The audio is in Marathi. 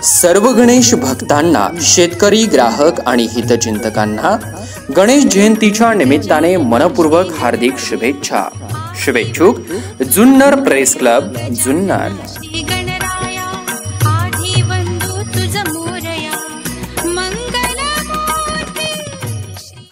सर्व गणेश भक्तांना, शेतकरी, ग्राहक आणि हितचिंतकांना गणेश जयंतीच्या निमित्ताने मनपूर्वक हार्दिक शुभेच्छा. शुभेच्छुक जुन्नर प्रेस क्लब, जुन्नर.